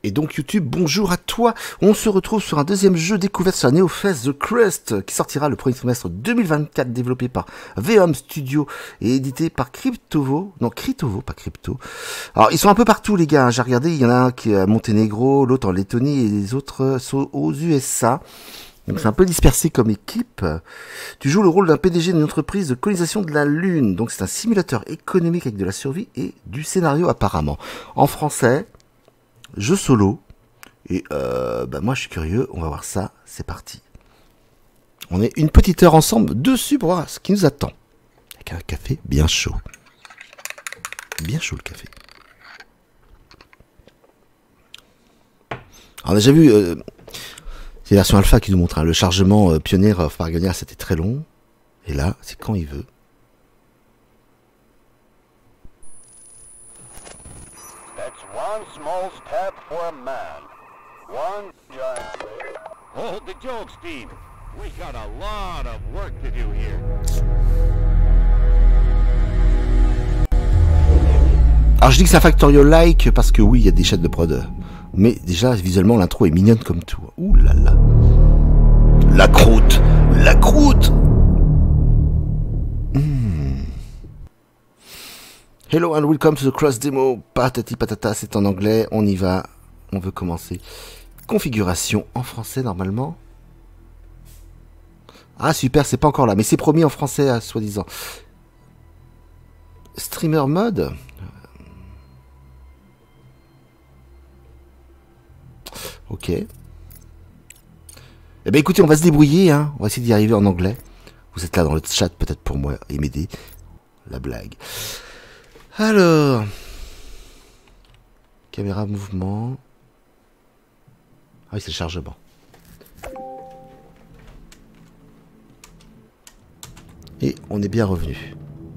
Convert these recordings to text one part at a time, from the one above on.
Et donc YouTube, bonjour à toi. On se retrouve sur un deuxième jeu découverte sur la NeoFest The Crust qui sortira le premier trimestre 2024, développé par Veom Studio et édité par Cryptovo. Non, Cryptovo, pas Crypto. Alors ils sont un peu partout les gars, hein. J'ai regardé, il y en a un qui est à Monténégro, l'autre en Lettonie et les autres sont aux USA. Donc c'est un peu dispersé comme équipe. Tu joues le rôle d'un PDG d'une entreprise de colonisation de la Lune. Donc c'est un simulateur économique avec de la survie et du scénario apparemment. En français, jeu solo. Et moi je suis curieux, on va voir ça, c'est parti. On est une petite heure ensemble dessus pour voir ce qui nous attend. Avec un café bien chaud. Bien chaud le café. Alors on a déjà vu... c'est la version alpha qui nous montre, hein, le chargement Pioneer of Paragonia, c'était très long. Et là, c'est quand il veut. That's one small step for a man. One giant... Hold the joke, Steve. We got a lot of work to do here. Alors je dis que c'est un Factorio-like parce que oui, il y a des chaînes de prod. Mais déjà, visuellement, l'intro est mignonne comme tout. Ouh là là. La croûte. La croûte. Hello and welcome to the Cross Demo. Patati patata, c'est en anglais. On y va. On veut commencer. Configuration en français, normalement. Ah, super, c'est pas encore là. Mais c'est promis en français, soi-disant. Streamer mode. Ok. Eh bien écoutez, on va se débrouiller, hein. On va essayer d'y arriver en anglais. Vous êtes là dans le chat peut-être pour moi et m'aider. La blague. Alors. Caméra mouvement. Ah oui, c'est le chargement. Et on est bien revenu.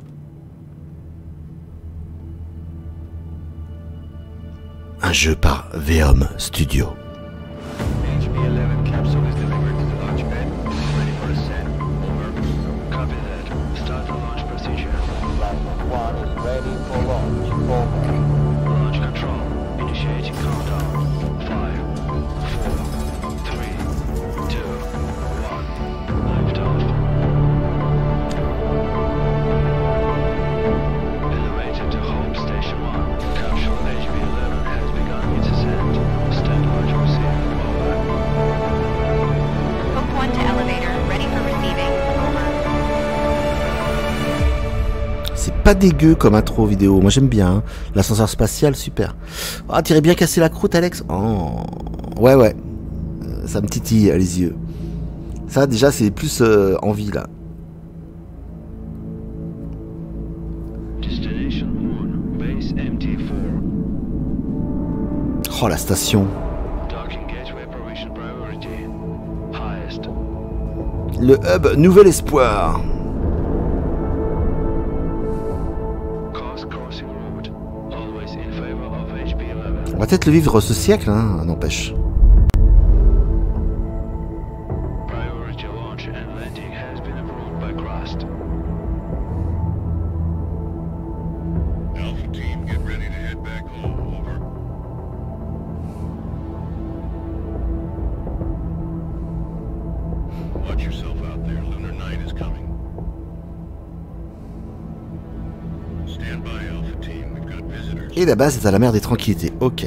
Un jeu par Veom Studio. HB-11 capsule is delivered to the launch pad. Ready for ascent. Over. Copy that. Start the launch procedure. Plasma 1 is ready for launch. Over. Launch control. Initiating countdown. 5, 4, 3, 2, 1. Liftoff. Elevator to home station 1. Capsule HB-11 has begun its ascent. Stand by to receive. Over. Hope 1 to elevator, ready for receiving. Over. C'est pas dégueu comme intro vidéo, moi j'aime bien, hein. L'ascenseur spatial, super. Ah, t'irais bien casser la croûte, Alex? Oh. Ouais, ouais. Ça me titille les yeux. Ça, déjà, c'est plus envie, là. Destination Moon. Base MT4. Oh, la station. Docking gateway provision priority. Highest. Le hub Nouvel Espoir. Course crossing route. Always in favor of HB-11. On va peut-être le vivre ce siècle, hein, n'empêche. Priority launch and landing has been approved by Crust. Alpha team, get ready to head back home. Over. Watch yourself out there. Lunar night is coming. Stand by, Alpha team. We've got visitors. Et la base est à la mer des Tranquillités, ok.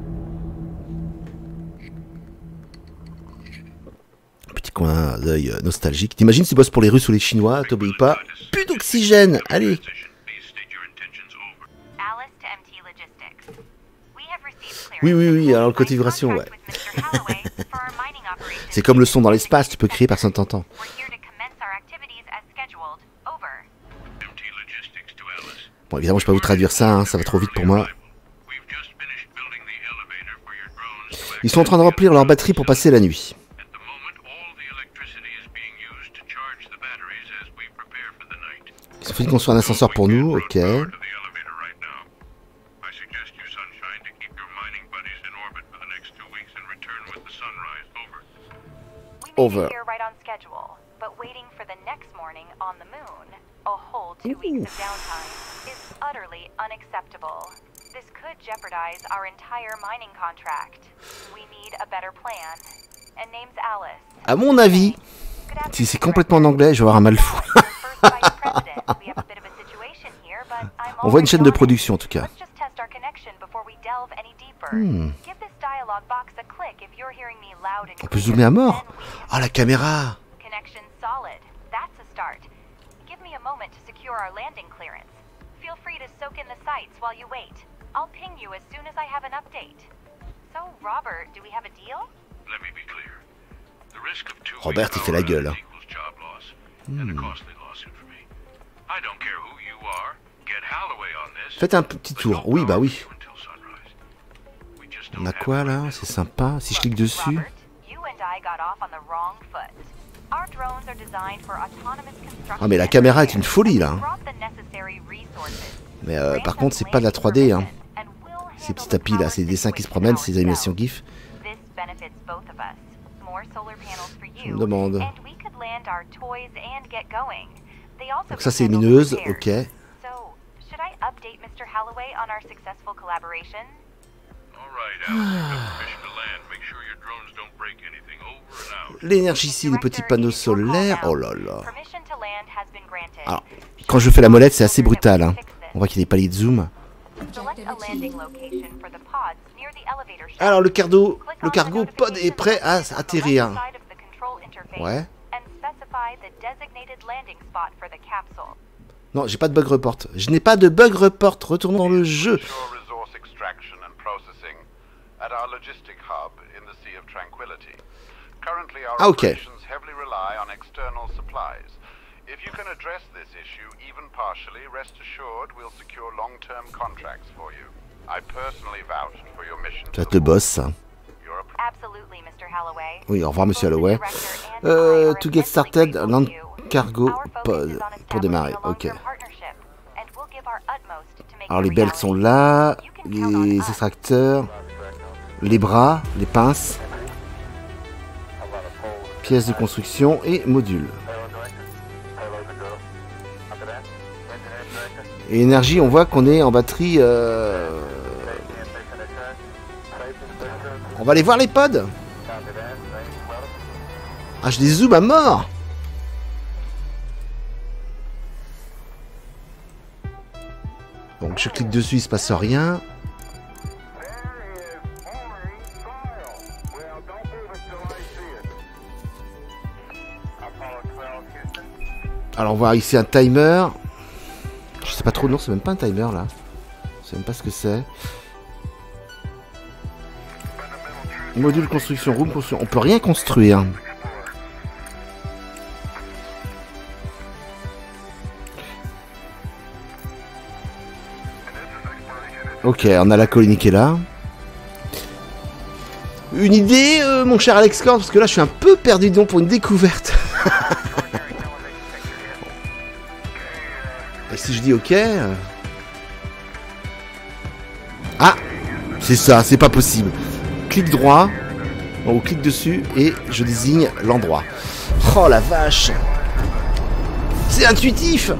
Petit coin d'œil nostalgique. T'imagines si tu bosses pour les Russes ou les Chinois, t'obéis pas. Plus d'oxygène, allez. Alice to MT Logistics. We have received Oui, clearance oui, oui, alors le côté vibration, ouais. with Mr. Holloway for our mining operations. C'est comme le son dans l'espace, tu peux crier, personne t'entend. We're here to commence our activities as scheduled. Over. MT Logistics to Alice. Bon, évidemment, je peux pas vous traduire ça, hein, ça va trop vite pour moi. We've just finished building the elevator for your drones to Ils sont en train de remplir leur batterie pour passer la nuit. At the moment, all the electricity is being used to charge the batteries as we prepare for the night. Ils ont fait de construire un ascenseur pour nous, ok. Power to the elevator right now. I suggest you, Sunshine, to keep your mining buddies in orbit for the next 2 weeks and return with the sunrise. Over. We may Over. be here right on schedule, but waiting for the next morning on the moon, a whole 2 weeks of downtime, is utterly unacceptable. This could jeopardize our entire mining contract. We need a better plan. And name's Alice. À mon avis, si c'est complètement en anglais, je vais avoir un mal fou. On voit une chaîne de production en tout cas. On peut zoomer à mort. Ah, la caméra. Connection solid. That's a start. Give me a moment to secure our landing clearance. Feel free to soak in the sights while you wait. I'll ping you as soon as I have an update. So, Robert, do we have a deal? Let me be clear. The risk of 2 Robert, il fait la gueule, hein. equals job loss and a costly lawsuit for me. I don't care who you are. Get Holloway on this. Faites un petit tour. Oui, bah oui. Until sunrise. We just On don't a quoi là? C'est sympa. Si je clique dessus. Robert, you and I got off on the wrong foot. Our drones are designed for autonomous construction. Ah, mais la caméra est une folie là. hein. Brought the necessary resources. Mais par contre, c'est pas de la 3D. Hein. Ces petits tapis là, ces dessins qui se promènent, ces animations GIF. This benefits both of us. More solar panels for Je you. me demande. And we could land our toys and get going. They also Donc ça can c'est handle lumineuse, repairs. ok. So, should I update Mr. Holloway on our successful collaboration? All right, Alice. You've got permission to land. Make sure your drones don't break anything. Over and out. L'énergie ici, les petits panneaux solaires. Oh là là. Permission to land has been granted. Alors, quand je fais la molette, c'est assez brutal. Hein. On voit qu'il n'y a pas les zooms. Select a landing location for the pods near the elevator shaft. Alors le cargo Click on the pod est prêt à notification on the atterrir. left side of the control interface Ouais. and specify the designated landing spot for the capsule. Non, j'ai pas de bug report. Je n'ai pas de bug report. Retournons dans le jeu. Ensure resource extraction and processing at our logistic hub in the Sea of Tranquility. Currently, our Ah, ok. operations heavily rely on external supplies. If you can address this issue, even partially, rest assured we'll secure long-term contracts for you. I personally vouch for your mission. Ça te bosse ça. You're a Absolutely, Mr. Holloway. Oui, au revoir Monsieur Both the Holloway. director and I are To get immensely started, grateful land to you. cargo Our focus pod is on pour establishing démarrer. a Ok. long-term partnership, and we'll give our utmost to make Alors it les belts reality. sont là, You can count on les us. extracteurs, les bras, les pinces, pièces de construction et modules. Et énergie, on voit qu'on est en batterie. On va aller voir les pods. Ah, je les zoome à mort. Donc je clique dessus, il se passe rien. Alors on voit ici un timer. Je sais pas trop, non, c'est même pas un timer là. Je sais même pas ce que c'est. Module construction, room construction. On peut rien construire. Ok, on a la colline qui est là. Une idée, mon cher Alex Cord, parce que là je suis un peu perdu donc pour une découverte. Et si je dis ok... Ah, c'est ça, c'est pas possible. Clic droit, on clique dessus et je désigne l'endroit. Oh la vache! C'est intuitif!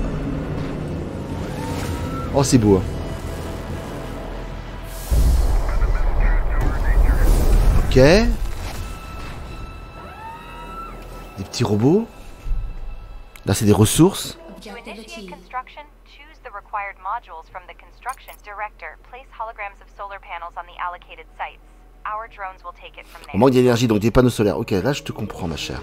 Oh, c'est beau. Ok. Des petits robots. Là, c'est des ressources. To initiate construction, choose the required modules from the construction director. Place holograms of solar panels on the allocated sites. Our drones will take it from On there. manque d'énergie, donc des panneaux solaires. Ok, là, je te comprends, ma chère.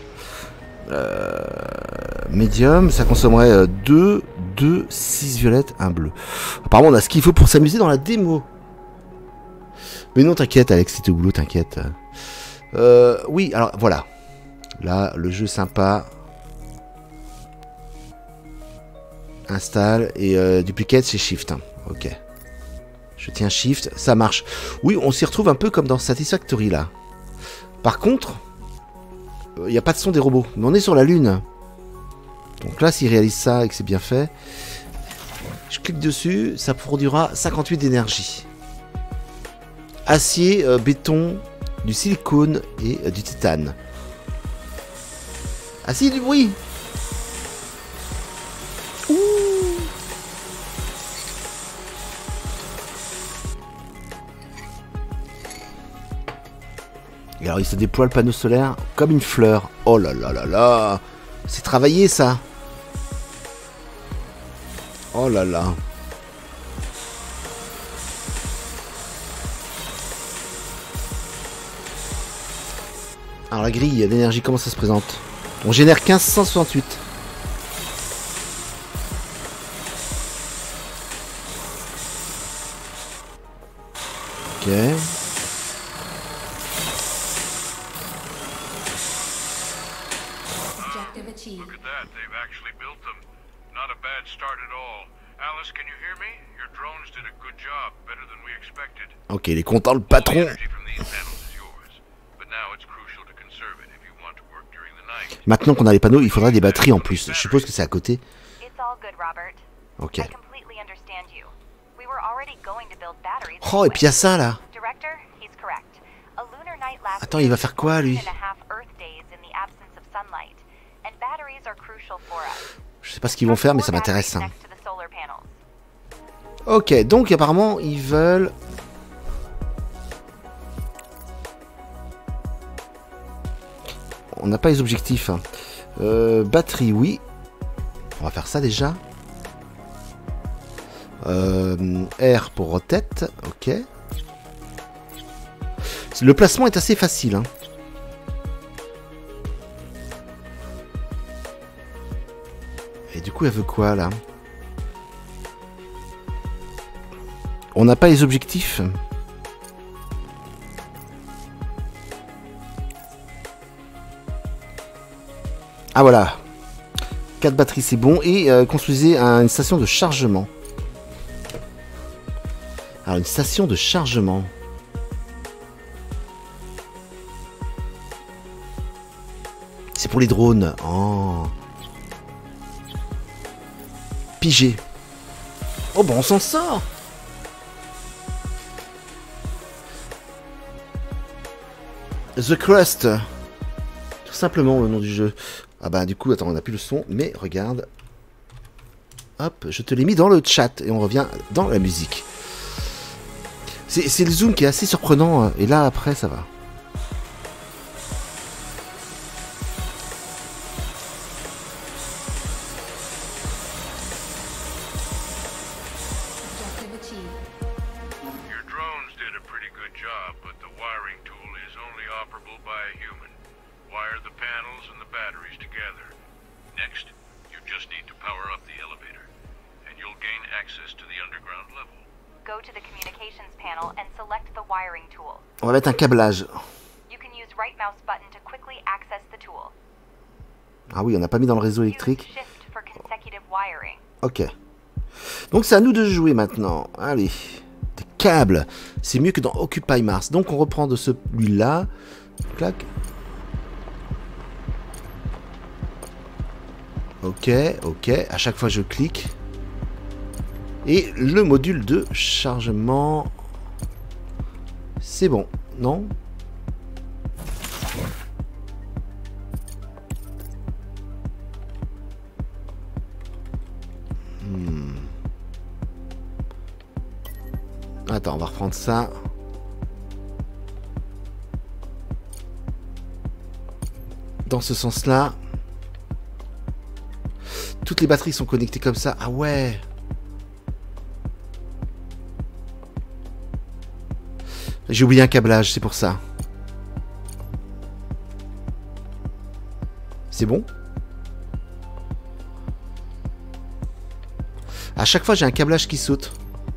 Medium, ça consommerait 2, 6 violettes, 1 bleu. Apparemment, on a ce qu'il faut pour s'amuser dans la démo. Mais non, t'inquiète, Alex, c'est au boulot, t'inquiète. Oui, alors, voilà. Là, le jeu sympa. Installe et duplicate, c'est Shift. Hein. Ok. Je tiens Shift, ça marche. Oui, on s'y retrouve un peu comme dans Satisfactory, là. Par contre, il n'y a pas de son des robots. Mais on est sur la Lune. Donc là, s'il réalise ça et que c'est bien fait, je clique dessus, ça produira 58 d'énergie. Acier, béton, du silicone et du titane. Ah si, du bruit. Ouh. Et alors il se déploie le panneau solaire comme une fleur. Oh là là là là. C'est travaillé ça. Oh là là. Alors la grille d'énergie, comment ça se présente? On génère 1568. Ok. Objective achieved. Look at that. They've actually built them. Not a bad start at all. Alice, can you hear me? Your drones did a good job, better than we expected. Ok, il est content le All the patron. energy from these panels is yours. But now it's crucial to conserve it if you want to work during the night. Maintenant qu'on a les panneaux, il faudra des batteries en plus. Je suppose que c'est à côté. It's all good, Robert. Ok. I completely understand you. We were already going to build batteries. Oh, et puis il y a ça là. Director, he's correct. A lunar night lasts Attends, il va faire quoi, lui? 14.5 Earth days in the absence of sunlight, and batteries are crucial for us. Je sais pas ce qu'ils vont faire, mais ça Four m'intéresse. batteries Hein. next to the solar panels. Ok, donc apparemment ils veulent... On n'a pas les objectifs. Hein. Batterie, oui. On va faire ça déjà. R pour rotate, ok. Le placement est assez facile. Hein. Et du coup, elle veut quoi là? On n'a pas les objectifs. Ah voilà. 4 batteries, c'est bon. Et construisez une station de chargement. Alors, une station de chargement. C'est pour les drones. Oh. Pigé. Oh, bon, on s'en sort. The Crust. Tout simplement le nom du jeu. Ah bah du coup, attends, on n'a plus le son, mais regarde. Hop, je te l'ai mis dans le chat et on revient dans la musique. C'est le zoom qui est assez surprenant et là après ça va. Objective achieved. Your drones did a pretty good job, but the wiring tool is only operable by a human. Wire the panels and the batteries together. Next, you just need to power up the elevator, and you'll gain access to the underground level. Go to the communications panel and select the wiring tool. On va mettre un câblage. You can use right mouse button to quickly access the tool. Ah oui, on n'a pas mis dans le réseau Use électrique. shift for consecutive wiring. Ok. Donc c'est à nous de jouer maintenant. Allez. Des câbles. C'est mieux que dans Occupy Mars. Donc on reprend de celui-là. Clac. Ok, ok. À chaque fois je clique. Et le module de chargement. C'est bon, non? Attends, on va reprendre ça. Dans ce sens-là. Toutes les batteries sont connectées comme ça. Ah ouais. J'ai oublié un câblage, c'est pour ça. C'est bon? À chaque fois, j'ai un câblage qui saute.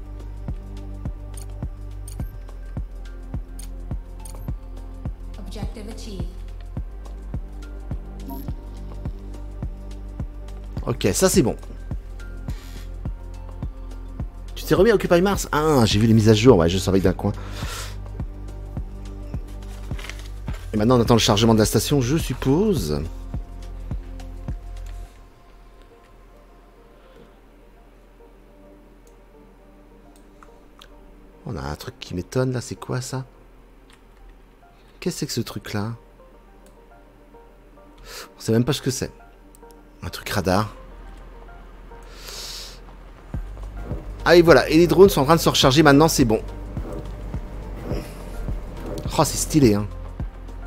Objective achieved. Ok, ça c'est bon. Tu t'es remis à Occupy Mars? Ah, j'ai vu les mises à jour, ouais, je surveille d'un coin. Et maintenant on attend le chargement de la station, je suppose. On a un truc qui m'étonne là, c'est quoi ça? Qu'est-ce que c'est que ce truc là? On sait même pas ce que c'est. Un truc radar. Ah et voilà, et les drones sont en train de se recharger maintenant, c'est bon. Oh, c'est stylé, hein.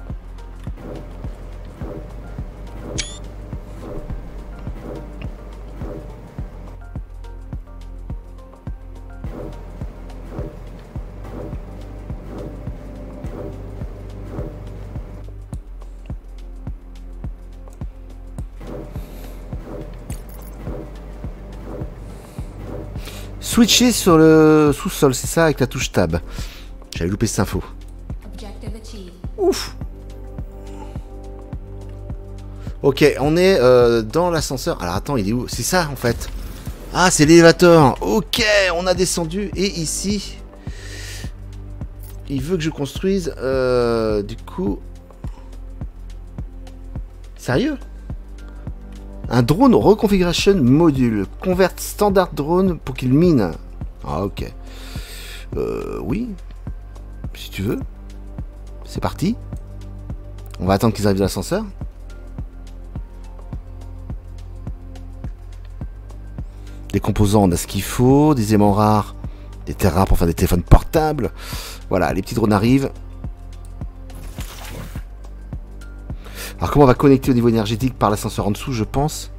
switcher sur le sous-sol, c'est ça, avec la touche tab. J'avais loupé cette info. Ouf. Ok, on est dans l'ascenseur. Alors attends, il est où? C'est ça en fait. Ah, c'est l'élévateur. Ok, on a descendu. Et ici, il veut que je construise. Du coup... Sérieux? Un drone reconfiguration module. Convert standard drone pour qu'il mine. Ah ok. Oui. Si tu veux. C'est parti. On va attendre qu'ils arrivent de l'ascenseur. Des composants, on a ce qu'il faut. Des aimants rares. Des terres rares pour faire des téléphones portables. Voilà, les petits drones arrivent. Alors comment on va connecter au niveau énergétique par l'ascenseur en dessous, je pense.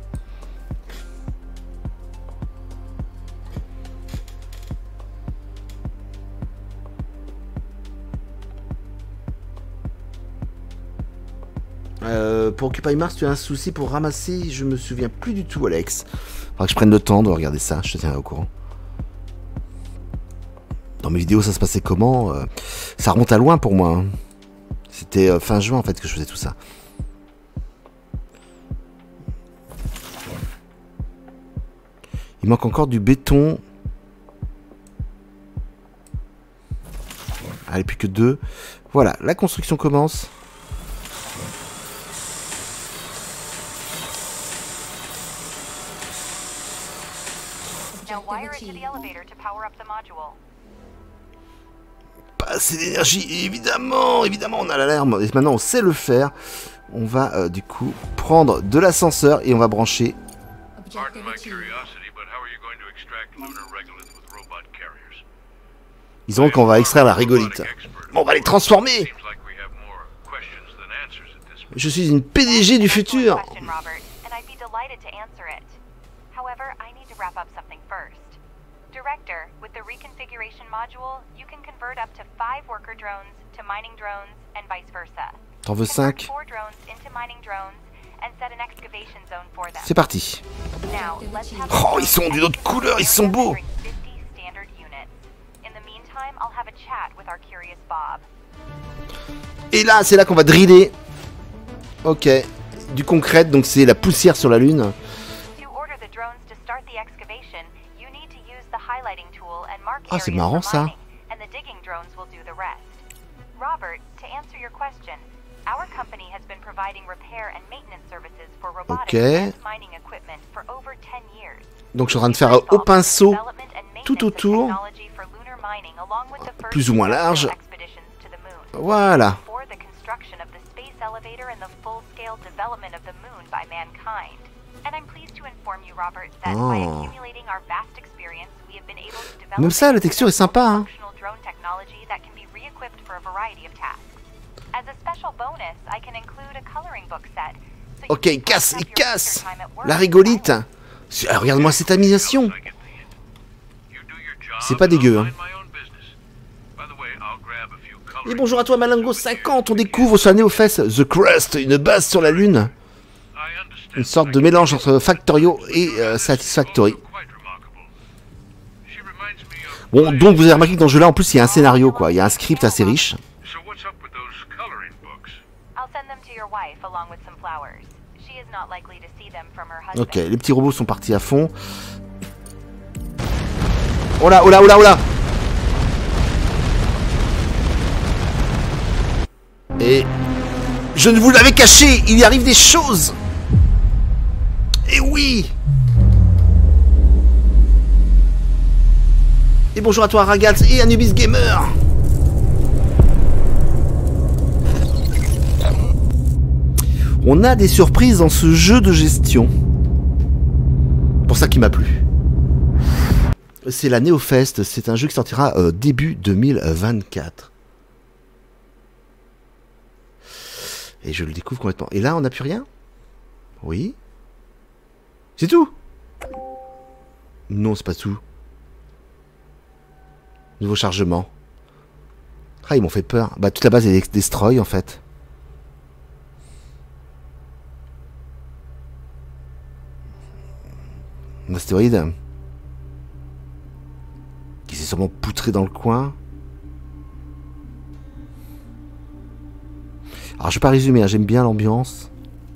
Pour Occupy Mars, tu as un souci pour ramasser, je me souviens plus du tout, Alex. Faudra que je prenne le temps de regarder ça, je te tiens au courant. Dans mes vidéos, ça se passait comment? Ça remonte à loin pour moi. Hein. C'était fin juin en fait que je faisais tout ça. Il manque encore du béton. Allez, plus que 2. Voilà, la construction commence. Pas assez d'énergie, évidemment, évidemment, on a l'alarme. Et maintenant, on sait le faire. On va du coup prendre de l'ascenseur et on va brancher. Pardon my curiosity, but how are you going to extract lunar regolith with robot carriers? Ils ont qu'on va extraire la régolithe. On va les transformer. Seems like we have more questions than answers at this point. Je suis une PDG du futur. Question, Robert, and I'd be delighted to answer it. However, I need to wrap up something first. Director, with the reconfiguration module, you can convert up to 5 worker drones to mining drones and vice versa. T'en veux Convert 5? 4 drones into mining drones and set an excavation zone for them. C'est parti. Now, let's have Oh, ils sont d'une autre couleur, ils sont beaux. 50 standard units. In the meantime, I'll have a chat with our curious Bob. Et là, c'est là qu'on va driller. Ok. Du concret, donc c'est la poussière sur la lune. To order the drones to start the excavation, you need to use the highlighting tool and mark Ah, c'est areas marrant, for ça. mining, and the digging drones will do the rest. Robert, to answer your question, our company has been providing repair and maintenance services for robotics and mining equipment for over 10 years. Donc je suis en train de faire au pinceau tout autour, plus ou moins large. Voilà. Oh. Même ça, la texture est sympa, hein. Ok, il casse, il casse. La régolithe. Ah, regarde-moi cette animation. C'est pas dégueu, hein. Et bonjour à toi, Malingo 50. On découvre sur la Néo-Fest The Crust, une base sur la Lune. Une sorte de mélange entre Factorio et Satisfactory. Bon, donc vous avez remarqué que dans ce jeu-là, en plus, il y a un scénario, quoi. Il y a un script assez riche. Ok, les petits robots sont partis à fond. Oh là, oh là, oh là, oh là! Et je ne vous l'avais caché, il y arrive des choses. Et oui. Et bonjour à toi Ragaz et Anubis Gamer. On a des surprises dans ce jeu de gestion. Pour ça qui m'a plu. C'est la Néo-Fest, c'est un jeu qui sortira début 2024. Et je le découvre complètement. Et là, on n'a plus rien? Oui. C'est tout? Non, c'est pas tout. Nouveau chargement. Ah, ils m'ont fait peur. Bah, toute la base est destroy, en fait. Un astéroïde. sûrement poutré dans le coin. Alors je vais pas résumer, hein, j'aime bien l'ambiance.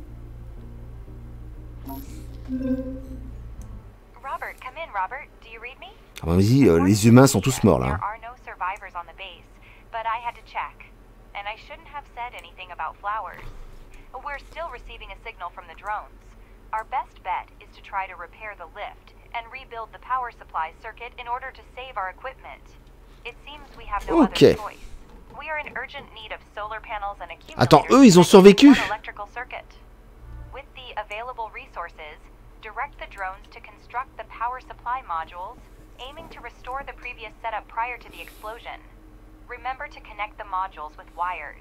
Robert, come in, Robert. Do you read me? Ah bah, vas-y, les humains sont tous morts là. There are no survivors on the base, but I had to check. And I shouldn't have said anything about flowers. We're still receiving a signal from the drones. Our best bet is to try to repair the lift and rebuild the power supply circuit in order to save our equipment. It seems we have no Ok. other choice. We are in urgent need of solar panels and accumulators. Attends, eux, ils ont survécu? connected to one electrical circuit. With the available resources, direct the drones to construct the power supply modules, aiming to restore the previous setup prior to the explosion. Remember to connect the modules with wires.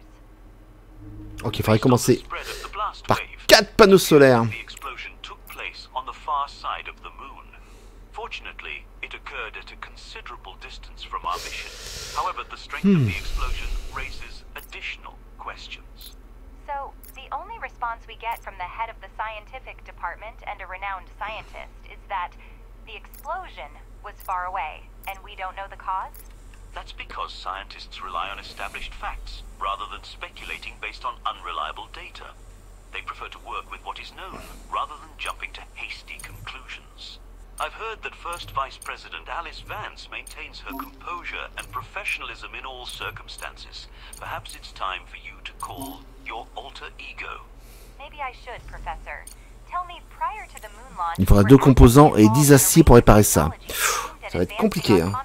Ok, il faudrait commencer Spread of the blast par wave. 4 panneaux solaires. The explosion took place on the far side of the moon. Fortunately, it occurred at a considerable distance from our mission. However, the strength of the explosion raises additional questions. So, the only response we get from the head of the scientific department and a renowned scientist is that the explosion was far away, and we don't know the cause? That's because scientists rely on established facts, rather than speculating based on unreliable data. They prefer to work with what is known, rather than jumping to hasty conclusions. I've heard that First Vice President Alice Vance maintains her composure and professionalism in all circumstances. Perhaps it's time for you to call your alter ego. Maybe I should, Professor. Tell me, prior to the moon launch, Il faudra 2 composants et 10 aciers pour réparer ça. Ça va être compliqué, hein.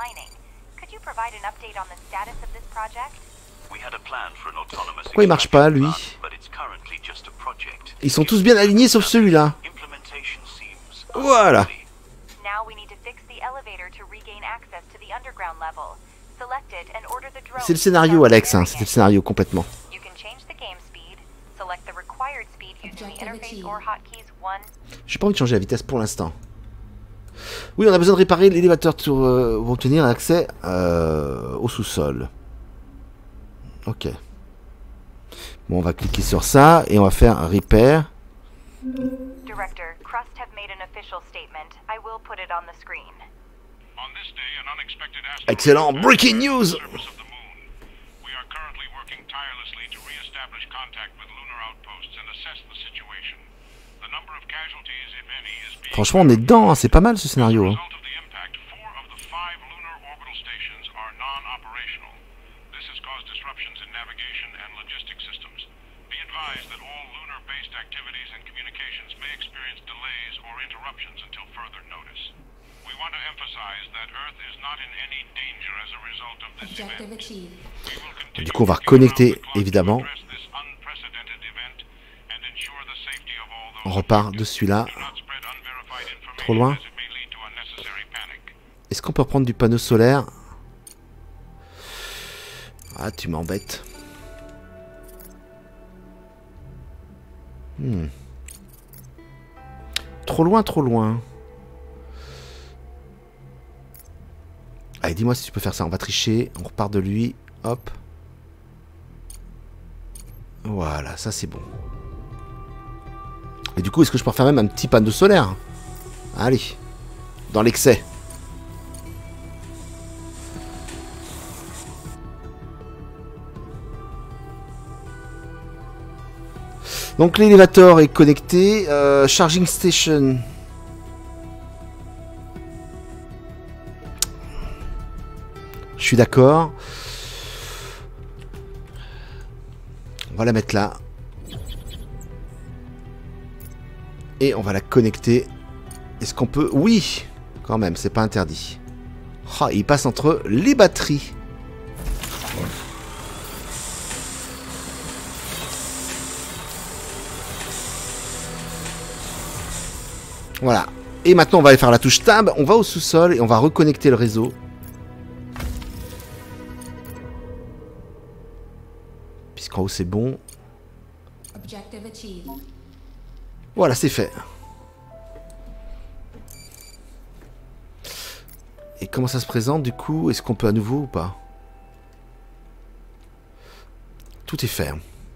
Could you provide an update on the status of this project? We had a plan for an autonomous Pourquoi il marche pas, lui? extraction plant, but it's currently just a project. Ils sont tous bien alignés sauf celui-là. Implementation seems Voilà. unlikely. Now we need to fix the elevator to regain access to the underground level. Select it and order the drone. C'est le scénario, Alex, hein. C'était le scénario complètement. You can change the game speed. Select the required speed using the interface or hotkeys 1. J'ai pas envie de changer la vitesse pour l'instant. Oui, on a besoin de réparer l'élévateur pour obtenir accès au sous-sol. Ok. Bon, on va cliquer sur ça et on va faire un repair. Director, Crust have made an official statement. I will put it on the screen. On this day, an unexpected asteroid Excellent, breaking news. surface of the moon. We are currently working tirelessly to re-establish contact with lunar outposts and assess the situation. The number of casualties, if any, is being Franchement, on est dedans, hein. C'est pas mal ce scénario. Hein. result of the impact. 4 of the 5 lunar orbital stations are non-operational. This has caused disruptions in navigation and logistic systems. Be advised that all lunar-based activities and communications may experience delays or interruptions until further notice. We want to emphasize that Earth is not in any danger as a result of this Objective event. achieved. We will continue Du coup, on va working around reconnecter, the clock to évidemment. address this unprecedented event and ensure the safety of all those On repart de celui-là. Do not spread unverified information Trop loin. as it may lead to unnecessary panic. Est-ce qu'on peut reprendre du panneau solaire? Ah, tu m'embêtes. Trop loin, trop loin. Allez, dis-moi si tu peux faire ça. On va tricher. On repart de lui. Hop. Voilà, ça c'est bon. Et du coup, est-ce que je peux refaire même un petit panneau solaire? Allez. Dans l'excès. Donc l'élévateur est connecté. Charging station. Je suis d'accord. On va la mettre là. Et on va la connecter. Est-ce qu'on peut... Oui, quand même, c'est pas interdit. Oh, il passe entre les batteries. Voilà. Et maintenant, on va aller faire la touche tab. On va au sous-sol et on va reconnecter le réseau. Puisqu'en haut, c'est bon. Objective achieved. Voilà, c'est fait. Et comment ça se présente, du coup? Est-ce qu'on peut à nouveau ou pas? Tout est fait.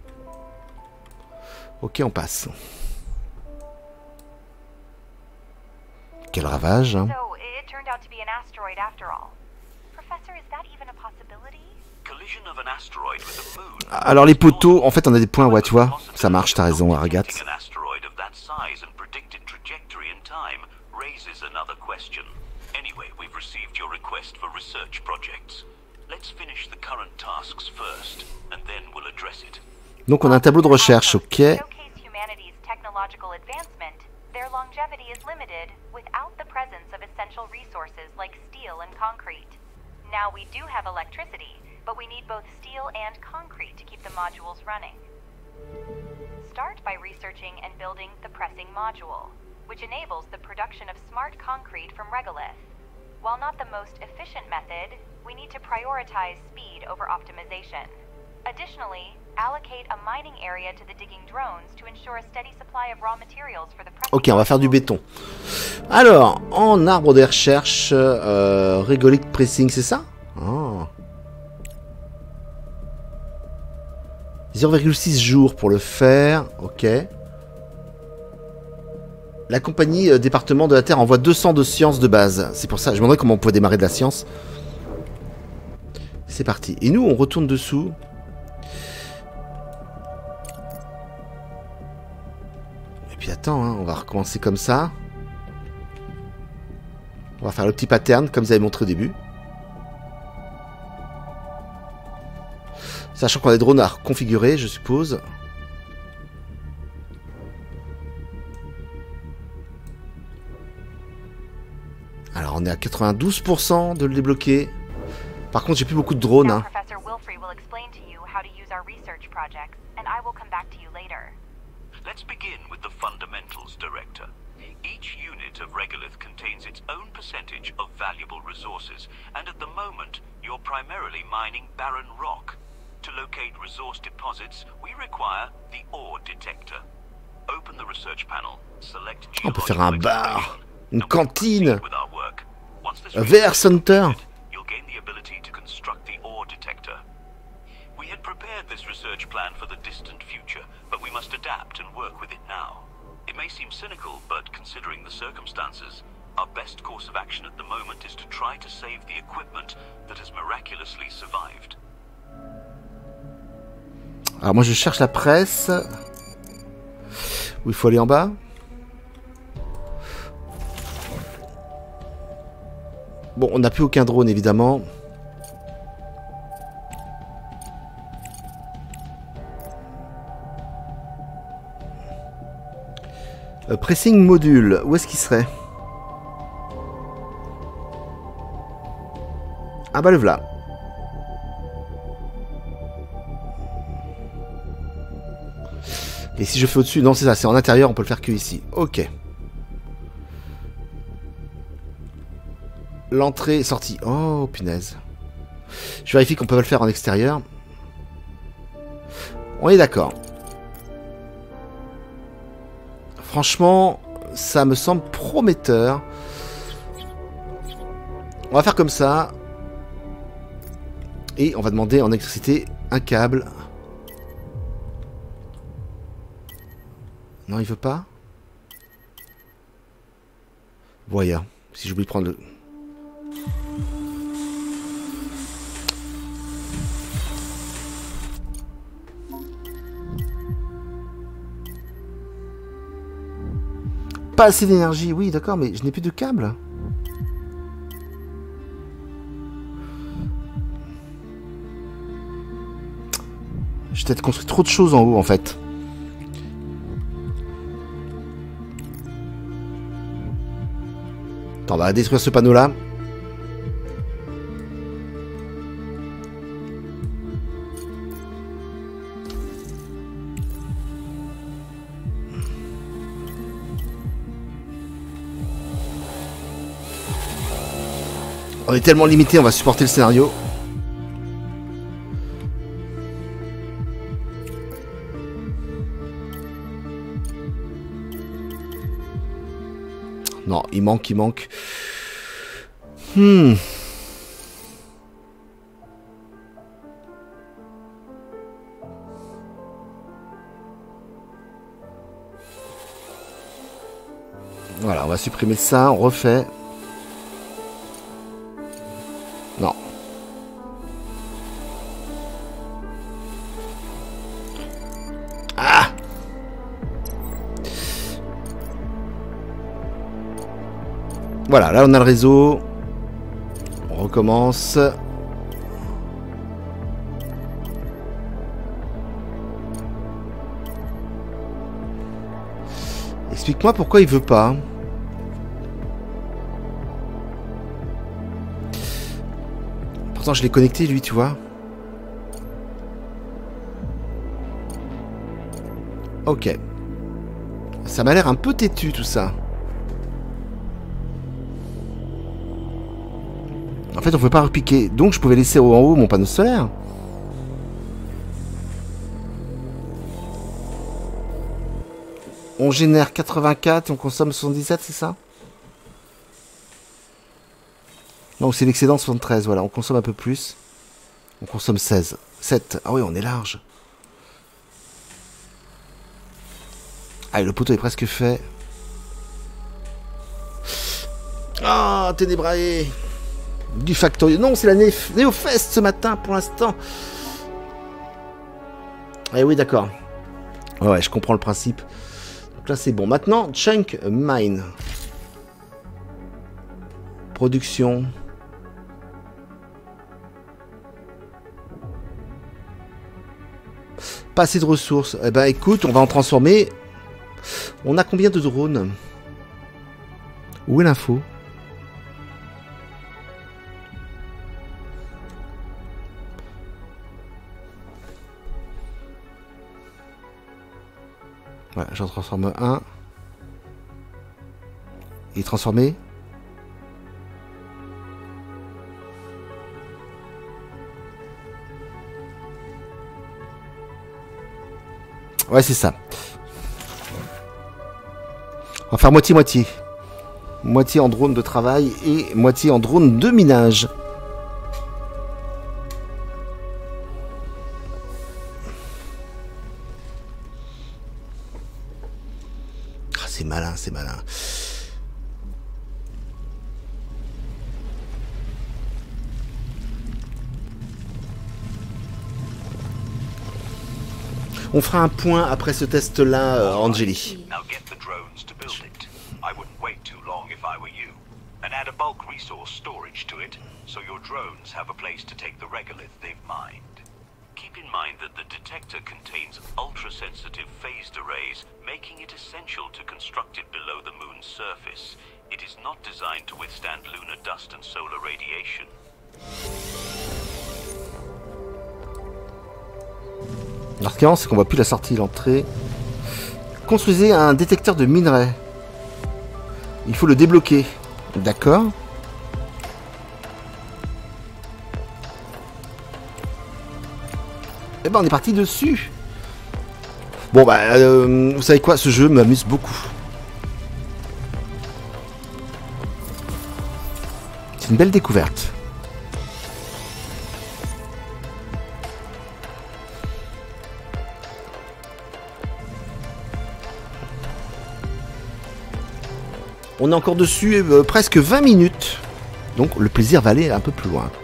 Ok, on passe. Quel ravage, hein. So, it turned out to be an asteroid after all. Professor, is that even a possibility? Collision of an asteroid with a moon. Alors les poteaux, en fait on a des points, ouais tu vois. Ça marche, t'as raison, Aragat. An asteroid of that size and predicted trajectory in time raises another question. Anyway, we've received your request for research projects. Let's finish the current tasks first, and then we'll address it. Donc on a un tableau de recherche, ok. Showcase humanity's technological advancement. Their longevity is limited without the presence of essential resources like steel and concrete. Now we do have electricity, but we need both steel and concrete to keep the modules running. Start by researching and building the pressing module, which enables the production of smart concrete from regolith. While not the most efficient method, we need to prioritize speed over optimization. Additionally, allocate a mining area to the digging drones to ensure a steady supply of raw materials for the pressing. Ok, on va faire du béton. Alors, en arbre de recherche, Regolith Pressing, c'est ça? Oh. 0,6 jours pour le faire, ok. La compagnie département de la Terre envoie 200 de sciences de base. C'est pour ça, je me demandais comment on pouvait démarrer de la science. C'est parti. Et nous, on retourne dessous. Et puis attends, hein, on va recommencer comme ça. On va faire le petit pattern, comme vous avez montré au début. Sachant qu'on a des drones à configurer, je suppose. Alors on est à 92% de le débloquer. Par contre j'ai plus beaucoup de drones. Now, Hein. Professor Wilfrey will explain to you how to use our research projects, and I will come back to you later. Let's begin with the fundamentals, Director. Each unit of regolith contains its own percentage of valuable resources, and at the moment, you're primarily mining barren rock. To locate resource deposits, we require the ore detector. Open the research panel, select On peut faire un geological bar, exploration, une and we'll cantine, proceed with our work. Once this un research VR is center. completed, you'll gain the ability to construct the ore detector. We had prepared this research plan for the distant future, but we must adapt and work with it now. It may seem cynical, but considering the circumstances, our best course of action at the moment is to try to save the equipment that has miraculously survived. Alors moi je cherche la presse. Où il faut aller en bas. Bon, on n'a plus aucun drone évidemment. Pressing module, où est-ce qu'il serait? Ah bah le voilà. Et si je fais au-dessus, non c'est ça, c'est en intérieur, on peut le faire que ici. Ok. L'entrée, sortie. Oh punaise. Je vérifie qu'on peut le faire en extérieur. On est d'accord. Franchement, ça me semble prometteur. On va faire comme ça. Et on va demander en électricité un câble. Non, il veut pas. Voyons. Si j'oublie de prendre le... Pas assez d'énergie, oui, d'accord, mais je n'ai plus de câble. J'ai peut-être construit trop de choses en haut, en fait. Attends, on va détruire ce panneau-là. On est tellement limité, on va supporter le scénario. Non, il manque. Voilà, on va supprimer ça, on refait. Non. Voilà, là on a le réseau. On recommence. Explique-moi pourquoi il veut pas. Pourtant je l'ai connecté lui, tu vois. Ok. Ça m'a l'air un peu têtu tout ça. En fait on pouvait pas repiquer, donc je pouvais laisser en haut mon panneau solaire. On génère 84 et on consomme 77, c'est ça? Non, c'est l'excédent 73, voilà, on consomme un peu plus. On consomme 16. 7, ah oui, on est large. Allez, le poteau est presque fait. Ah, Ténébrae. Du Factorio. Non, c'est la Néofest ce matin pour l'instant. Eh oui, d'accord. Ouais, je comprends le principe. Donc là, c'est bon. Maintenant, Chunk Mine. Production. Pas assez de ressources. Eh ben, écoute, on va en transformer. On a combien de drones? Où est l'info? Voilà, j'en transforme un. Il est transformé. Ouais, c'est ça. On va faire moitié-moitié. Moitié en drone de travail et moitié en drone de minage. Ah, c'est malin, c'est malin. On fera un point après ce test-là, Angeli. Now get the drones to build it. I wouldn't wait too long if I were you. And add a bulk resource storage to it, so your drones have a place to take the regolith they've mined. Keep in mind that the detector contains ultra-sensitive phased arrays, making it essential to construct it below the moon's surface. It is not designed to withstand lunar dust and solar radiation. L'argument, c'est qu'on voit plus la sortie et l'entrée. Construisez un détecteur de minerais. Il faut le débloquer. D'accord. Eh ben, on est parti dessus. Bon, bah, vous savez quoi? Ce jeu m'amuse beaucoup. C'est une belle découverte. On est encore dessus presque 20 minutes. Donc le plaisir va aller un peu plus loin.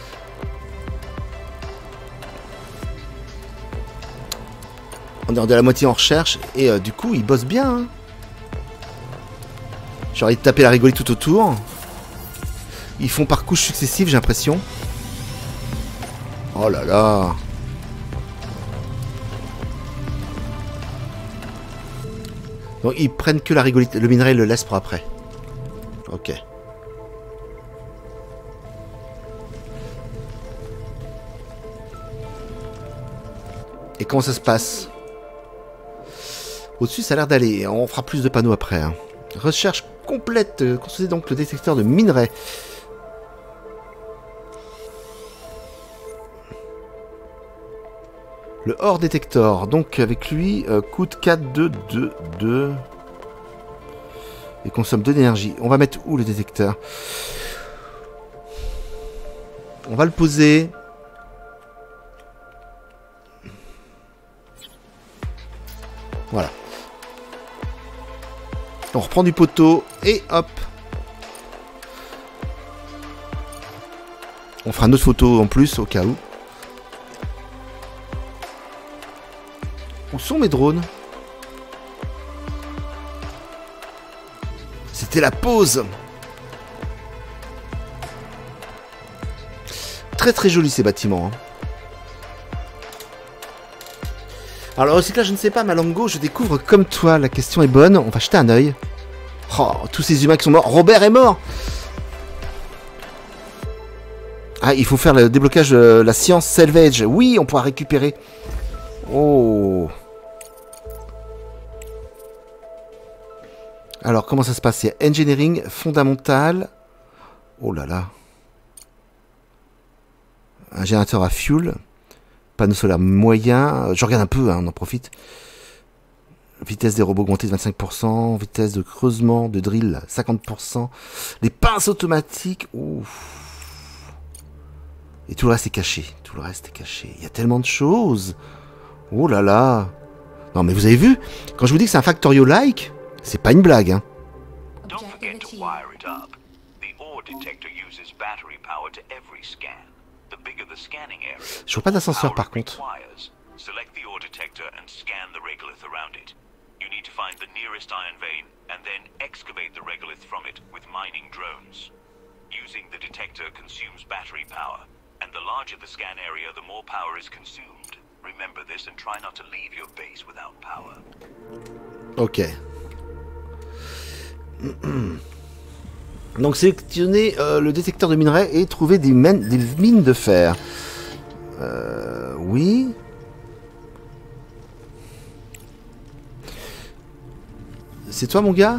On est de la moitié en recherche. Et du coup, ils bossent bien. Hein. J'ai envie de taper la rigolette tout autour. Ils font par couches successives, j'ai l'impression. Oh là là. Donc ils prennent que la rigolite, le minerai, ils le laissent pour après. Ok. Et comment ça se passe? Au-dessus, ça a l'air d'aller. On fera plus de panneaux après. Hein. Recherche complète. Construisez donc le détecteur de minerai. Le hors détecteur, donc avec lui, coûte 4, 2, 2, 2. Et consomme 2 d'énergie. On va mettre où le détecteur? On va le poser. Voilà. On reprend du poteau et hop. On fera une autre photo en plus au cas où. Où sont mes drones? C'était la pause. très très jolis ces bâtiments. Hein. Alors le recyclage, je ne sais pas, Malango, je découvre comme toi, la question est bonne, on va jeter un œil. Oh, tous ces humains qui sont morts, Robert est mort. Ah, il faut faire le déblocage de la science salvage, oui, on pourra récupérer. Oh. Alors, comment ça se passe? Il y a engineering, fondamental. Oh là là. Un générateur à fuel. Panneau solaire moyen. Je regarde un peu, hein, on en profite. Vitesse des robots augmentée de 25%. Vitesse de creusement de drill 50%. Les pinces automatiques. Ouf. Et tout le reste est caché. Tout le reste est caché. Il y a tellement de choses. Oh là là. Non mais vous avez vu? Quand je vous dis que c'est un Factorio-like, c'est pas une blague, hein. Don't forget to wire it up. The ore detector uses battery power to every scan. The bigger the scanning area, Je vois pas d'ascenseur par contre. select the ore detector and scan the regolith around it. You need to find the nearest iron vein and then excavate the regolith from it with mining drones. Using the detector consumes battery power, and the larger the scan area, the more power is consumed. Remember this and try not to leave your base without power. Ok. Donc sélectionner le détecteur de minerais et trouver des mines de fer. Oui. C'est toi mon gars?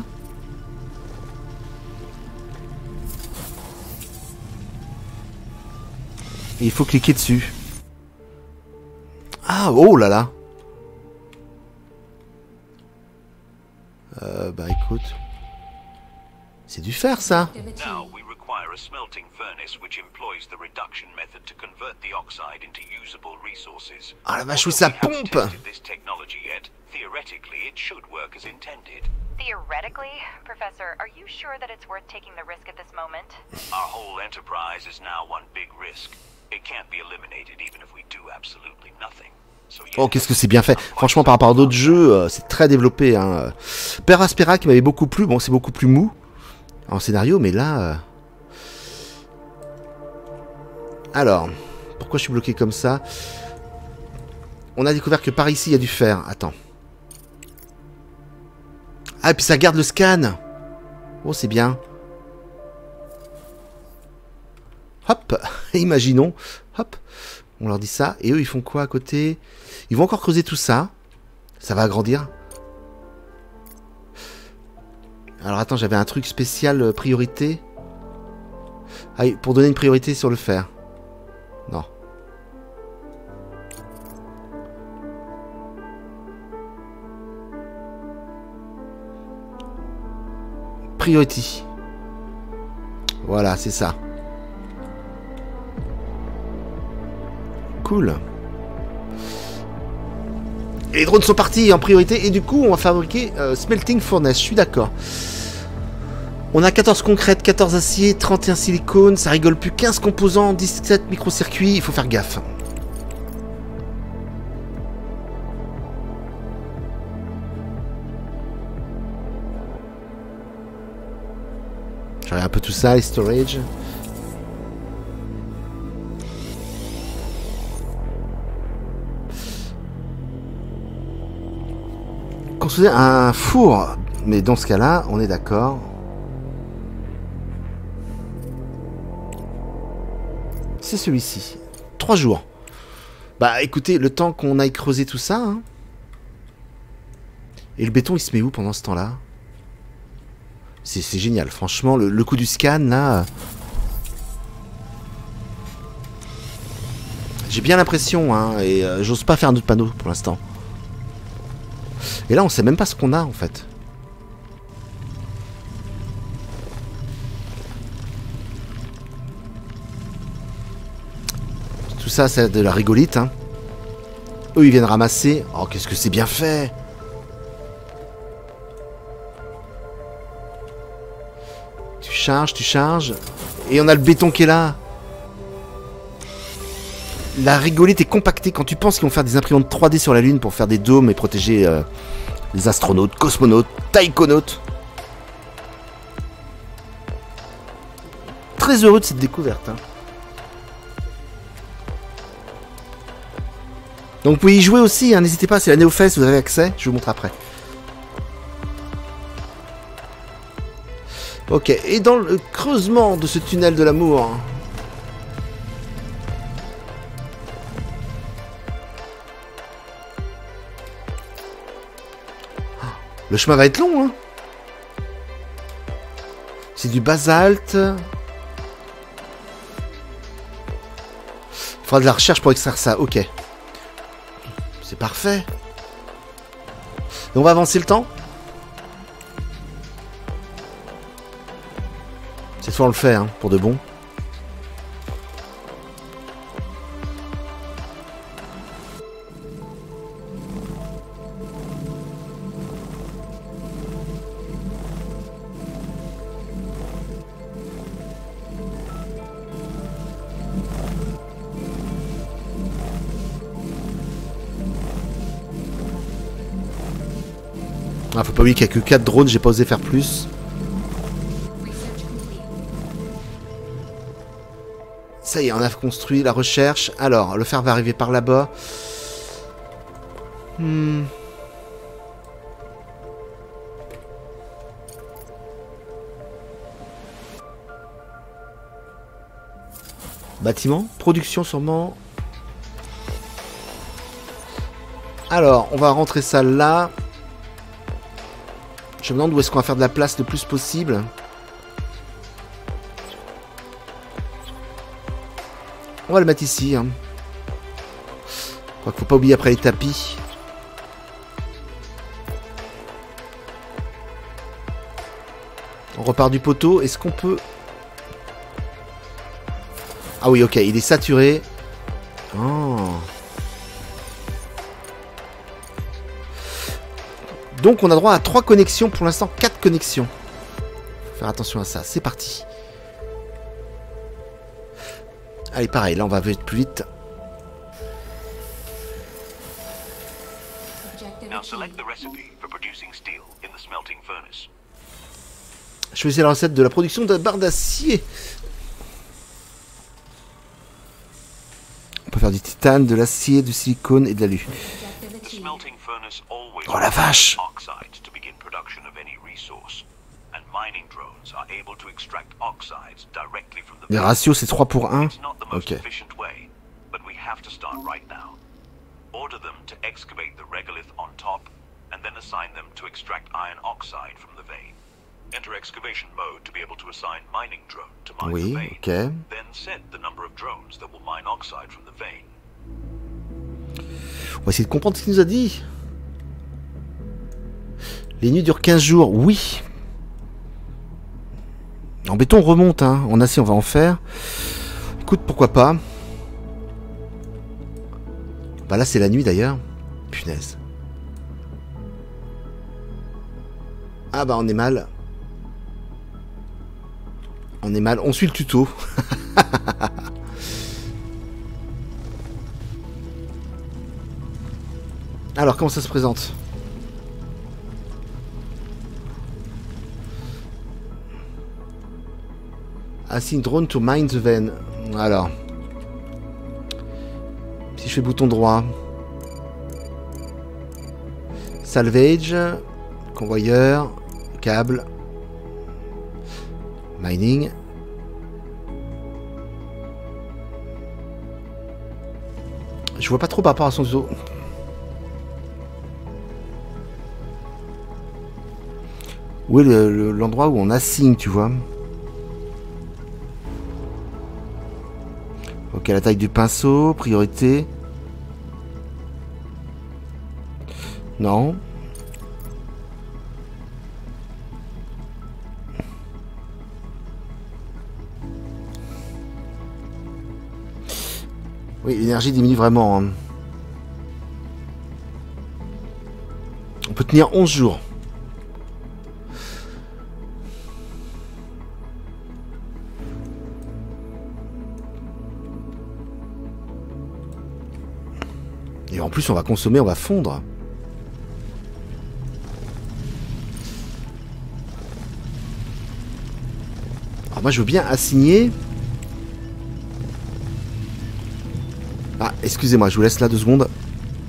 Et il faut cliquer dessus. Ah, oh là là. Bah écoute. C'est du fer ça. Now we require a smelting furnace which employs the reduction method to convert the oxide into usable resources. Ah la vache, où ça pompe. This technology yet. Theoretically, it should work as intended. Theoretically? Professor, are you sure that it's worth taking the risk at this moment? Our whole enterprise is now one big risk. It can't be eliminated even if we do absolutely nothing. So, yeah, Oh, qu'est-ce que c'est bien fait. Franchement, par rapport à d'autres jeux, c'est très développé. Hein. Per Aspera qui m'avait beaucoup plu. Bon, c'est beaucoup plus mou en scénario, mais là... Alors, pourquoi je suis bloqué comme ça? On a découvert que par ici, il y a du fer. Attends. Ah, et puis ça garde le scan. Oh, c'est bien. Hop, imaginons. Hop, on leur dit ça. Et eux, ils font quoi à côté? Ils vont encore creuser tout ça. Ça va agrandir. Alors attends, j'avais un truc spécial priorité. Ah, pour donner une priorité sur le fer. Non. Priority. Voilà, c'est ça. Cool. Et les drones sont partis en priorité. Et du coup, on va fabriquer Smelting Furnace. Je suis d'accord. On a 14 concrètes, 14 aciers, 31 silicones. Ça rigole plus. 15 composants, 17 microcircuits. Il faut faire gaffe. Je regarde un peu tout ça, les storage. Construire un four. Mais dans ce cas-là, on est d'accord. C'est celui-ci. 3 jours. Bah écoutez, le temps qu'on aille creuser tout ça. Hein. Et le béton, il se met où pendant ce temps-là? C'est génial. Franchement, le coup du scan, là... J'ai bien l'impression, hein. Et j'ose pas faire un autre panneau pour l'instant. Et là, on sait même pas ce qu'on a, en fait. Tout ça, c'est de la rigolite, hein. Eux, ils viennent ramasser. Oh, qu'est-ce que c'est bien fait! Tu charges. Et on a le béton qui est là. La rigolite est compactée. Quand tu penses qu'ils vont faire des imprimantes 3D sur la Lune pour faire des dômes et protéger les astronautes, cosmonautes, taïkonautes. Très heureux de cette découverte. Hein. Donc vous pouvez y jouer aussi, hein, n'hésitez pas, c'est la NeoFest, vous avez accès, je vous montre après. Ok, et dans le creusement de ce tunnel de l'amour... Le chemin va être long, hein. C'est du basalte. Il faudra de la recherche pour extraire ça, ok. C'est parfait. Et on va avancer le temps. Cette fois on le fait, hein, pour de bon. Ah, faut pas oublier qu'il n'y a que 4 drones, j'ai pas osé faire plus. Ça y est, on a construit la recherche. Alors, le fer va arriver par là-bas. Bâtiment, production sûrement. Alors, on va rentrer ça là. Je me demande où est-ce qu'on va faire de la place le plus possible. On va le mettre ici. Hein. Je crois qu'il faut pas oublier après les tapis. On repart du poteau. Est-ce qu'on peut... Ah oui, ok. Il est saturé. Oh. Donc on a droit à 3 connexions. Pour l'instant, 4 connexions. Faut faire attention à ça. C'est parti. Allez, pareil, là on va être plus vite. Choisissez la recette de la production de barre d'acier. On peut faire du titane, de l'acier, du silicone et de l'alu. Oh la vache! Les ratios c'est 3 pour 1. Ok. Order them to excavate the regolith on top, and then assign them to extract iron oxide from the vein. Enter excavation mode to be able to assign mining drone to mine the vein. Okay. Then set the number of drones that will mine oxide from the vein. On va essayer de comprendre ce qu'il nous a dit. Les nuits durent 15 jours, oui. En béton on remonte, hein. En acier on va en faire. Écoute, pourquoi pas. Bah là c'est la nuit d'ailleurs. Punaise. Ah bah on est mal. On est mal. On suit le tuto. Alors comment ça se présente? Assign drone to mine the vein. Alors. Si je fais bouton droit. Salvage. Convoyeur. Câble. Mining. Je vois pas trop par rapport à son zoo. Où est l'endroit où on assigne, tu vois? Ok, la taille du pinceau, priorité. Non. Oui, l'énergie diminue vraiment. Hein. On peut tenir 11 jours. Et en plus, on va consommer, on va fondre. Alors moi, je veux bien assigner... Ah, excusez-moi, je vous laisse là 2 secondes.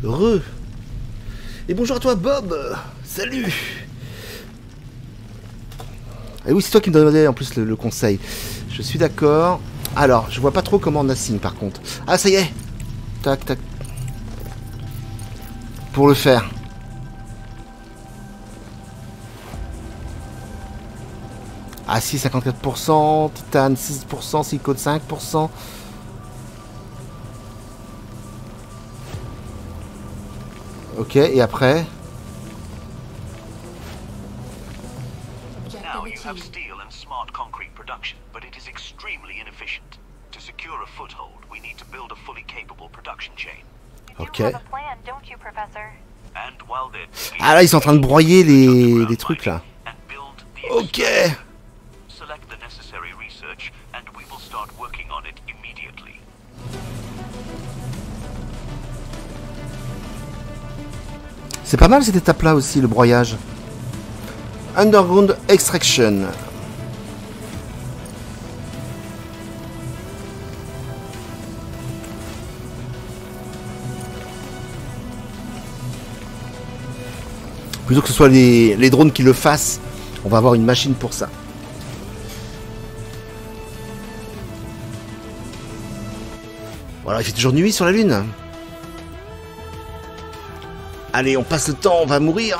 Et bonjour à toi Bob. Salut. Et oui, c'est toi qui me donnais en plus le conseil. Je suis d'accord. Alors, je vois pas trop comment on assigne par contre. Ah, ça y est. Tac, tac. Pour le faire. Acier 54%, titane 6%, silicone 5%. Ok, et après? Now you have steel and smart concrete production, but it is extremely inefficient. To secure a foothold, we need to build a fully capable production chain. Ok. You have a plan, don't you, Professor? And while they're digging, Ah là, ils sont en train de broyer les trucs là. and build the Ok. select the necessary research, and we will start working on it immediately. C'est pas mal cette étape-là aussi, le broyage. Underground Extraction. Plutôt que ce soit les drones qui le fassent, on va avoir une machine pour ça. Voilà, il fait toujours nuit sur la Lune. Allez, on passe le temps, on va mourir.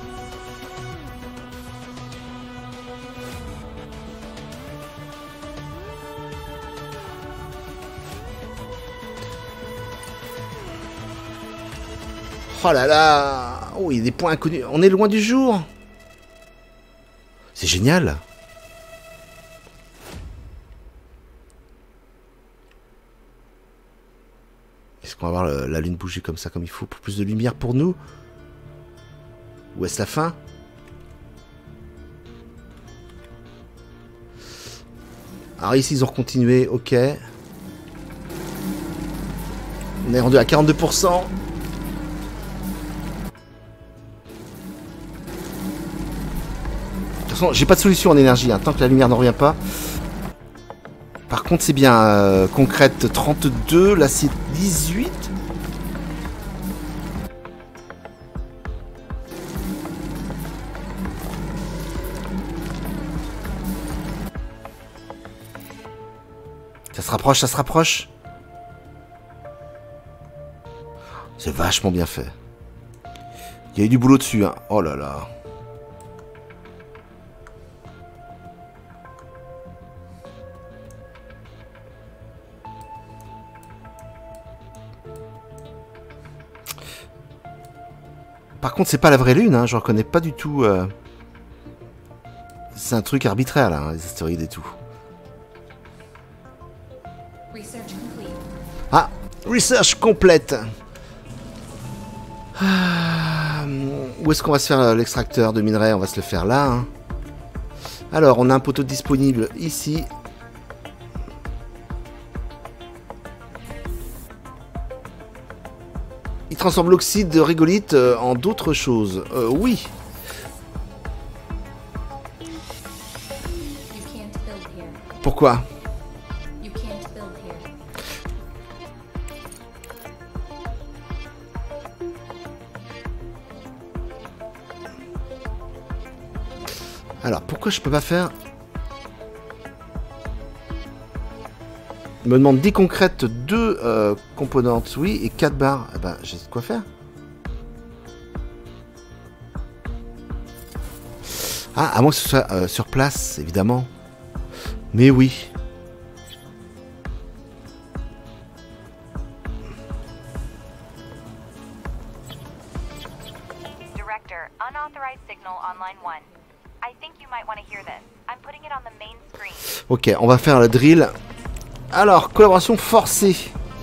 Oh là là. Oh, il y a des points inconnus. On est loin du jour. C'est génial. Est-ce qu'on va voir la lune bouger comme ça, comme il faut, pour plus de lumière pour nous? Ou est-ce la fin? Alors ici, ils ont continué, ok. On est rendu à 42%. De toute façon, j'ai pas de solution en énergie, hein, tant que la lumière n'en revient pas. Par contre, c'est bien concrète 32, là c'est 18. Ça se rapproche, ça se rapproche. C'est vachement bien fait. Il y a eu du boulot dessus, hein. Oh là là. Par contre, c'est pas la vraie lune, hein. Je reconnais pas du tout. C'est un truc arbitraire là, hein, les astéroïdes et tout. Research complete. Ah, research complète. Ah, où est-ce qu'on va se faire l'extracteur de minerai? On va se le faire là. Hein. Alors, on a un poteau disponible ici. Il transforme l'oxyde de régolithe en d'autres choses. Oui. You can't build here. Pourquoi? You can't build here. Alors, pourquoi je peux pas faire... Il me demande 10 concrètes, 2 composants, oui, et 4 barres. Eh ben, j'ai de quoi faire. Ah, à moins que ce soit sur place, évidemment. Mais oui. Director, unauthorized signal on line 1. I think you might want to hear this. I'm putting it on the main screen. Ok, on va faire le drill. Alors, collaboration forcée.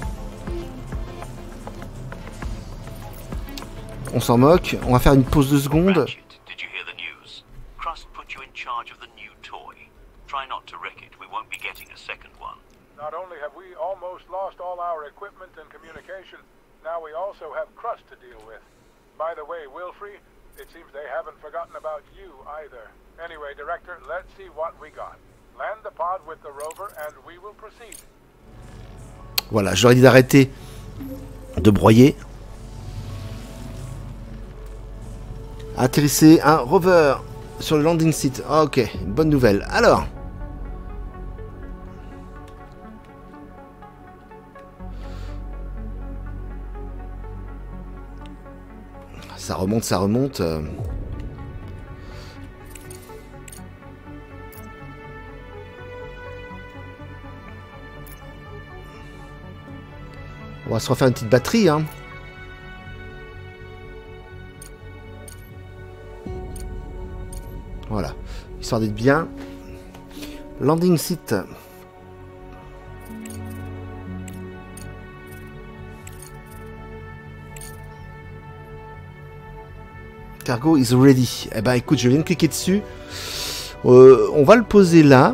On s'en moque. On va faire une pause de secondes. Ratchet, did you hear the news? Crust put you in charge of the new toy. Try not to wreck it. We won't be getting a second one. Not only have we almost lost all our equipment and communication, now we also have Crust to deal with. By the way, Wilfrey, it seems they haven't forgotten about you either. Anyway, Director, let's see what we got. Land the pod with the rover and we will proceed. Voilà, je leur ai dit d'arrêter de broyer. Atterrissez un rover sur le landing site. Ah, ok, bonne nouvelle. Alors. Ça remonte, ça remonte. On va se refaire une petite batterie, hein. Voilà, histoire d'être bien. Landing site. Cargo is ready. Eh ben écoute, je viens de cliquer dessus. On va le poser là.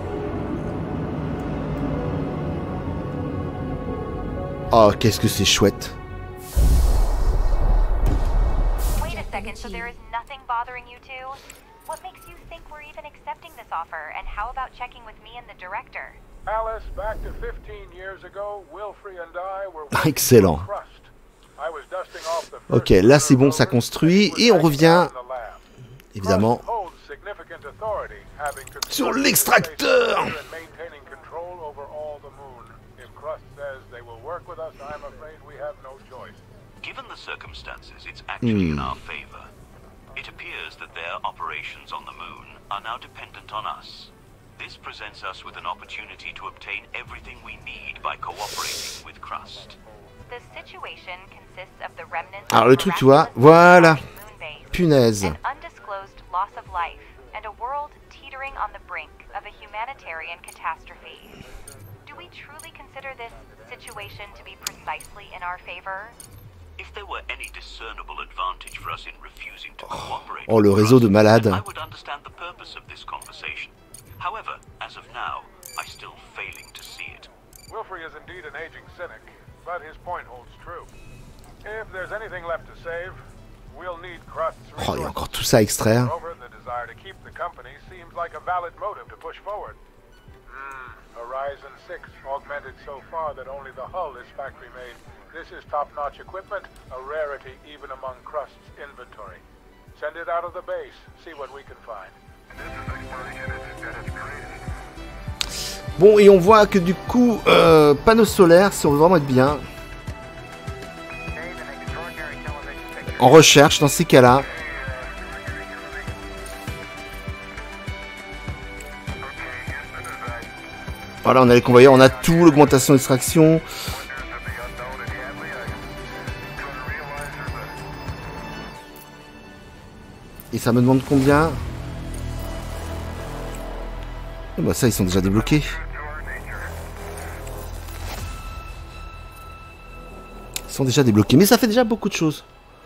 Oh, qu'est-ce que c'est chouette. Wait a second, so there is nothing bothering you two? What makes you think we're even accepting this offer? And how about checking with me and the director? Alice, back to 15 years ago, Wilfrey and I were Excellent. I was dusting off the Ok, là c'est bon, ça construit. Et on revient, évidemment, sur l'extracteur. Given the circumstances, it's actually in our favor. It appears that their operations on the moon are now dependent on us. This presents us with an opportunity to obtain everything we need by cooperating with Crust. The situation consists of the remnants Alors le truc, tu vois, voilà. Punaise. an undisclosed loss of life, and a world teetering on the brink of a humanitarian catastrophe. Do we truly consider this situation to be precisely in our favor? If there were any discernible advantage for us in refusing to cooperate, Oh, le réseau de malades. I would understand the purpose of this conversation. However, as of now, I'm still failing to see it. Wilfrey is indeed an aging cynic, but his point holds true. If there's anything left to save, we'll need Crust's Oh, il y a encore tout ça à extraire. Moreover, the desire to keep the company seems like a valid motive to push forward. Horizon 6 augmented so far that only the hull is factory made. This is top-notch equipment, a rarity even among Crust's inventory. Send it out of the base, see what we can find. Bon, et on voit que du coup, panneaux solaires, si on veut vraiment être bien. En recherche, dans ces cas-là. Voilà, on a les convoyeurs, on a tout, l'augmentation d'extraction. Et ça me demande combien? Oh bah ça, ils sont déjà débloqués. Ils sont déjà débloqués, mais ça fait déjà beaucoup de choses.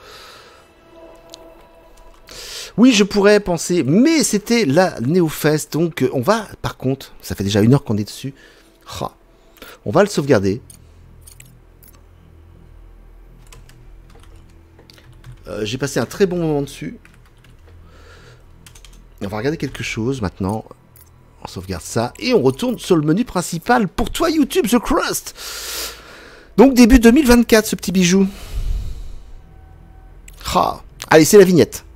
Oui, je pourrais penser, mais c'était la NeoFest, donc on va, par contre, ça fait déjà 1 heure qu'on est dessus, on va le sauvegarder. J'ai passé un très bon moment dessus. On va regarder quelque chose maintenant. On sauvegarde ça et on retourne sur le menu principal pour toi YouTube The Crust. Donc début 2024 ce petit bijou. Allez, c'est la vignette.